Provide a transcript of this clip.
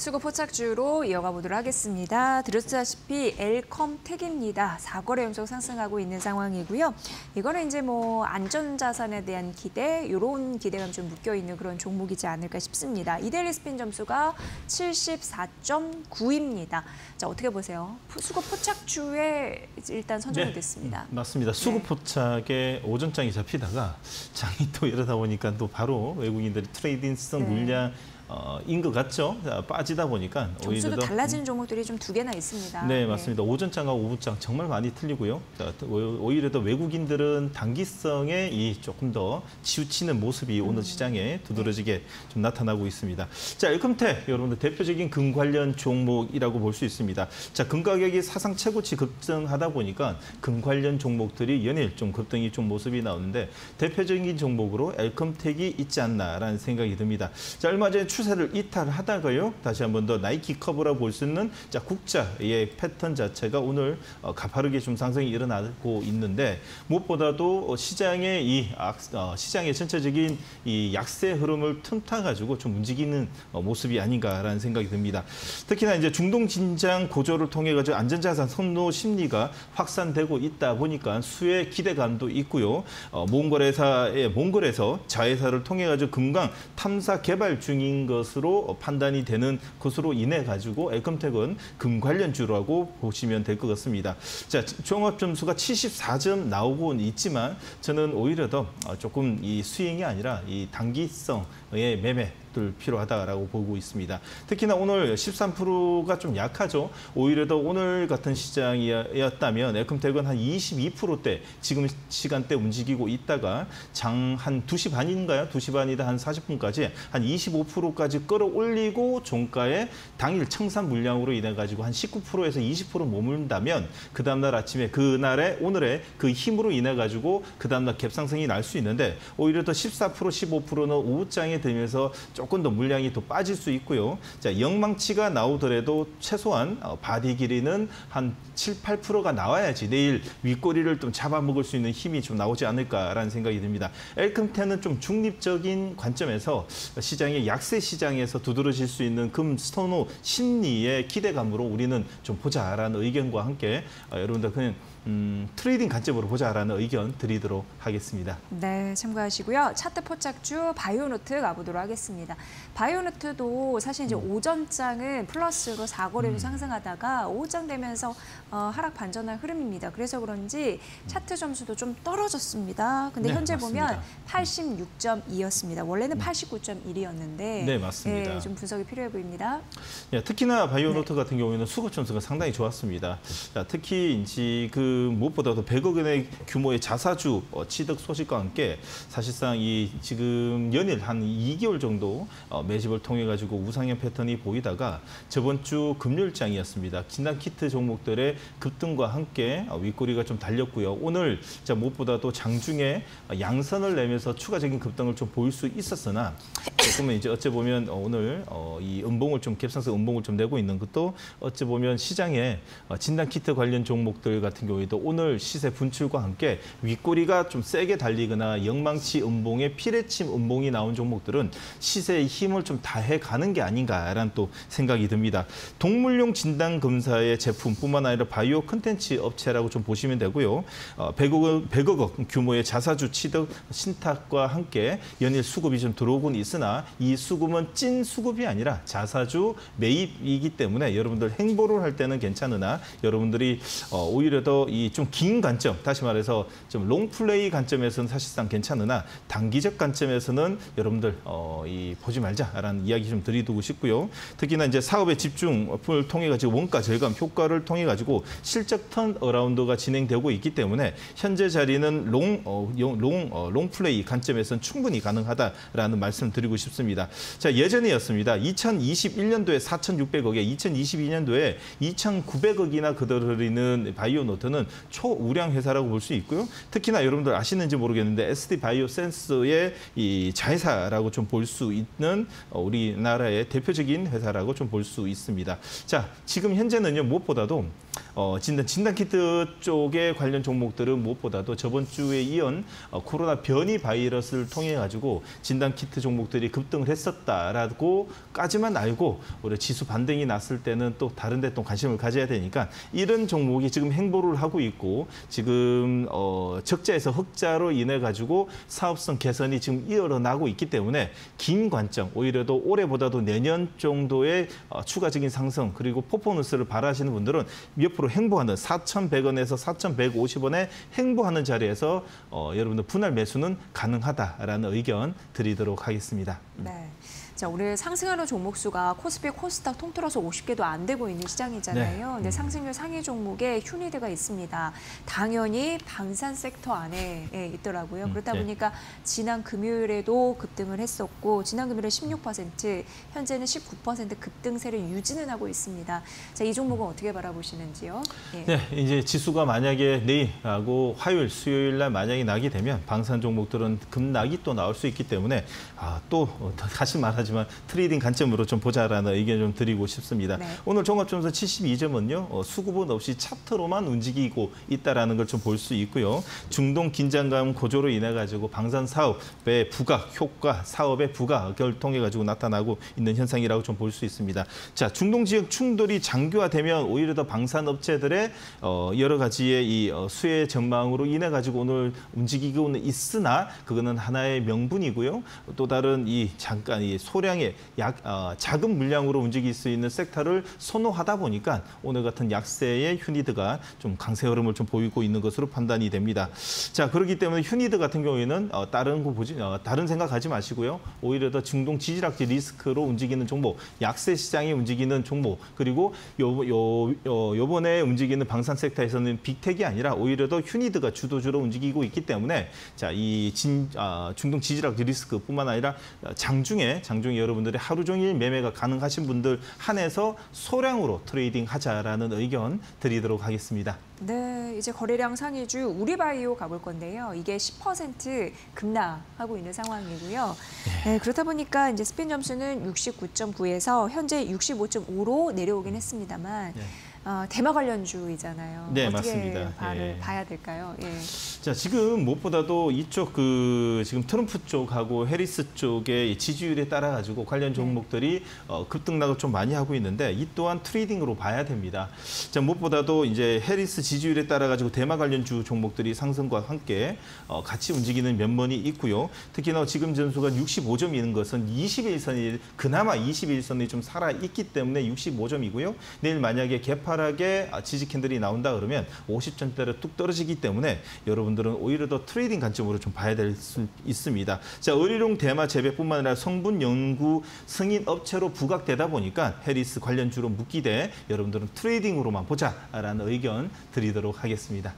수급 포착주로 이어가 보도록 하겠습니다. 들으셨다시피 엘컴텍입니다. 4거래 연속 상승하고 있는 상황이고요. 이거는 이제 뭐 안전자산에 대한 기대, 이런 기대감 좀 묶여 있는 그런 종목이지 않을까 싶습니다. 이데일리 스핀 점수가 74.9입니다. 자, 어떻게 보세요? 수급 포착주에 일단 선정이 됐습니다. 맞습니다. 수급 포착에 오전장이 잡히다가 장이 또 이러다 보니까 또 바로 외국인들이 트레이딩성 물량 인 것 같죠? 빠지다 보니까 점수도 달라지는 종목들이 좀 두 개나 있습니다. 네, 맞습니다. 오전장과 오후장 정말 많이 틀리고요. 오히려 더 외국인들은 단기성에 조금 더 치우치는 모습이 오늘 시장에 두드러지게 좀 나타나고 있습니다. 자, 엘컴텍 여러분들 대표적인 금 관련 종목이라고 볼 수 있습니다. 자, 금 가격이 사상 최고치 급등하다 보니까 금 관련 종목들이 연일 좀 급등이 좀 모습이 나오는데 대표적인 종목으로 엘컴텍이 있지 않나라는 생각이 듭니다. 자, 얼마 전에 추세를 이탈하다가요. 다시 한 번 더 나이키 커브라 볼 수 있는 국자의 패턴 자체가 오늘 가파르게 좀 상승이 일어나고 있는데 무엇보다도 시장의 시장의 전체적인 이 약세 흐름을 틈타 가지고 좀 움직이는 모습이 아닌가라는 생각이 듭니다. 특히나 이제 중동 진장 고조를 통해 가지고 안전자산 선호 심리가 확산되고 있다 보니까 수혜 기대감도 있고요. 몽골에서 자회사를 통해 가지고 금강 탐사 개발 중인 것으로 판단이 되는 것으로 인해 가지고 엘컴텍은 금 관련주라고 보시면 될 것 같습니다. 자, 종합 점수가 74점 나오고는 있지만 저는 오히려 더 조금 이 스윙이 아니라 이 단기성의 매매 필요하다라고 보고 있습니다. 특히나 오늘 13%가 좀 약하죠. 오히려 더 오늘 같은 시장이었다면 엘컴텍은 한 22%대 지금 시간대 움직이고 있다가 장 한 2시 반인가요? 2시 반이다 한 40분까지 한 25%까지 끌어올리고 종가에 당일 청산 물량으로 인해 가지고 한 19%에서 20% 머문다면 그 다음날 아침에 오늘의 그 힘으로 인해 가지고 그 다음날 갭상승이 날 수 있는데 오히려 더 14%, 15%는 오후장에 되면서 조금 더 물량이 더 빠질 수 있고요. 자, 영망치가 나오더라도 최소한 바디 길이는 한 7, 8%가 나와야지 내일 윗꼬리를 좀 잡아먹을 수 있는 힘이 좀 나오지 않을까라는 생각이 듭니다. 엘컴텍은 좀 중립적인 관점에서 시장의 약세 시장에서 두드러질 수 있는 금 선호 심리의 기대감으로 우리는 좀 보자라는 의견과 함께 여러분들 그냥 트레이딩 관점으로 보자라는 의견 드리도록 하겠습니다. 네, 참고하시고요. 차트 포착주 바이오노트 가보도록 하겠습니다. 바이오노트도 사실 이제 오전장은 플러스로 4거래로 상승하다가 오후장 되면서 하락 반전한 흐름입니다. 그래서 그런지 차트 점수도 좀 떨어졌습니다. 근데 현재 보면 86.2였습니다. 원래는 89.1이었는데 네, 맞습니다. 네, 좀 분석이 필요해 보입니다. 네, 특히나 바이오노트 같은 경우에는 수급 점수가 상당히 좋았습니다. 자, 특히 무엇보다도 100억 원의 규모의 자사주 취득 소식과 함께 사실상 지금 연일 한 2개월 정도 매집을 통해 가지고 우상향 패턴이 보이다가 저번 주 금요일장이었습니다. 진단 키트 종목들의 급등과 함께 윗꼬리가 좀 달렸고요. 오늘 무엇보다도 장중에 양선을 내면서 추가적인 급등을 좀 보일 수 있었으나 조금은 이제 어찌 보면 오늘 이 갭상승 음봉을 좀 내고 있는 것도 어찌 보면 시장에 진단 키트 관련 종목들 같은 경우에도 오늘 시세 분출과 함께 윗꼬리가 좀 세게 달리거나 영망치 음봉에 피레침 음봉이 나온 종목들은 시세의 힘을 좀 다해가는 게 아닌가라는 또 생각이 듭니다. 동물용 진단 검사의 제품뿐만 아니라 바이오 콘텐츠 업체라고 좀 보시면 되고요. 100억 원 규모의 자사주 취득 신탁과 함께 연일 수급이 좀 들어오곤 있으나 이 수급은 찐 수급이 아니라 자사주 매입이기 때문에 여러분들 행보를 할 때는 괜찮으나 여러분들이 오히려 더 이 좀 긴 관점, 다시 말해서 좀 롱플레이 관점에서는 사실상 괜찮으나 단기적 관점에서는 여러분들 보지 말자라는 이야기 좀 드리고 싶고요. 특히나 이제 사업의 집중을 통해 가지고 원가 절감 효과를 통해 가지고 실적 턴어라운드가 진행되고 있기 때문에 현재 자리는 롱플레이 관점에서는 충분히 가능하다라는 말씀을 드리고 싶습니다. 자, 예전이었습니다. 2021년도에 4,600억에 2022년도에 2,900억이나 그들리는 바이오노트는 초우량 회사라고 볼 수 있고요. 특히나 여러분들 아시는지 모르겠는데 SD 바이오센스의 이 자회사라고 좀 볼 수 있는 우리나라의 대표적인 회사라고 좀 볼 수 있습니다. 자, 지금 현재는요, 무엇보다도 진단키트 쪽의 관련 종목들은 무엇보다도 저번 주에 이은 코로나 변이 바이러스를 통해 가지고 진단키트 종목들이 급등을 했었다라고까지만 알고 우리 지수 반등이 났을 때는 또 다른 데 또 관심을 가져야 되니까 이런 종목이 지금 행보를 하고 있고 지금 적자에서 흑자로 인해 가지고 사업성 개선이 지금 이어나고 있기 때문에 긴 관점, 오히려 더 올해보다도 내년 정도의 추가적인 상승 그리고 퍼포먼스를 바라시는 분들은 몇 프로 행보하는 4,100원에서 4,150원에 행보하는 자리에서 여러분들 분할 매수는 가능하다라는 의견 드리도록 하겠습니다. 네. 자, 오늘 상승하는 종목 수가 코스피, 코스닥 통틀어서 50개도 안 되고 있는 시장이잖아요. 근데 상승률 상위 종목에 휴니드가 있습니다. 당연히 방산 섹터 안에 있더라고요. 그렇다 보니까 지난 금요일에도 급등을 했었고 지난 금요일에 16%, 현재는 19% 급등세를 유지는 하고 있습니다. 자, 이 종목은 어떻게 바라보시는지요? 예. 네, 이제 지수가 만약에 내일하고 화요일, 수요일 날 만약에 나게 되면 방산 종목들은 급락이 또 나올 수 있기 때문에 또 다시 말하지만 트레이딩 관점으로 좀 보자라는 의견 좀 드리고 싶습니다. 네. 오늘 종합점수 72점은요. 수급은 없이 차트로만 움직이고 있다라는 걸 좀 볼 수 있고요. 중동 긴장감 고조로 인해 가지고 방산 사업의 부각 효과, 사업의 부각을 통해 가지고 나타나고 있는 현상이라고 좀 볼 수 있습니다. 자, 중동 지역 충돌이 장기화되면 오히려 더 방산 업체들의 여러 가지의 이 수혜 전망으로 인해 가지고 오늘 움직이고는 있으나 그거는 하나의 명분이고요. 또 다른 이 잠깐 이 소량의 작은 물량으로 움직일 수 있는 섹터를 선호하다 보니까 오늘 같은 약세의 휴니드가 좀 강세 흐름을 좀 보이고 있는 것으로 판단이 됩니다. 자, 그렇기 때문에 휴니드 같은 경우에는 다른 생각하지 마시고요. 오히려 더 중동 지지락지 리스크로 움직이는 종목, 약세 시장에 움직이는 종목, 그리고 요번에 움직이는 방산 섹터에서는 빅텍이 아니라 오히려 더 휴니드가 주도주로 움직이고 있기 때문에 자, 이 중동 지지락지 리스크뿐만 아니라 장중에 여러분들이 하루 종일 매매가 가능하신 분들 한해서 소량으로 트레이딩 하자라는 의견 드리도록 하겠습니다. 네, 이제 거래량 상위주 우리바이오 가볼 건데요. 이게 10% 급락하고 있는 상황이고요. 네, 그렇다 보니까 이제 스핀 점수는 69.9에서 현재 65.5로 내려오긴 했습니다만 대마 관련주이잖아요. 네, 어떻게 맞습니다. 봐야 될까요? 예. 자, 지금 무엇보다도 이쪽 지금 트럼프 쪽하고 해리스 쪽의 지지율에 따라 가지고 관련 종목들이 급등락을 좀 많이 하고 있는데 이 또한 트레이딩으로 봐야 됩니다. 자, 무엇보다도 이제 해리스 지지율에 따라 가지고 대마 관련주 종목들이 상승과 함께 같이 움직이는 면면이 있고요. 특히나 지금 점수가 65점이는 것은 21선이 그나마 21선이 좀 살아 있기 때문에 65점이고요. 내일 만약에 개파락의 지지 캔들이 나온다 그러면 50점대로 뚝 떨어지기 때문에 여러분들은 오히려 더 트레이딩 관점으로 좀 봐야 될 수 있습니다. 자, 의료용 대마 재배뿐만 아니라 성분 연구 승인 업체로 부각되다 보니까 해리스 관련주로 묶이되 여러분들은 트레이딩으로만 보자라는 의견 드리도록 하겠습니다.